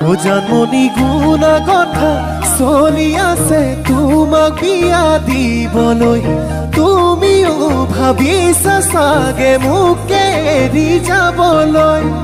ও জানমনি গুণা কথা চলি আছে তোমাক বিয়া দিবলৈ। তুমিও ভাবিছা চাগে মোক এৰি যাবলৈ।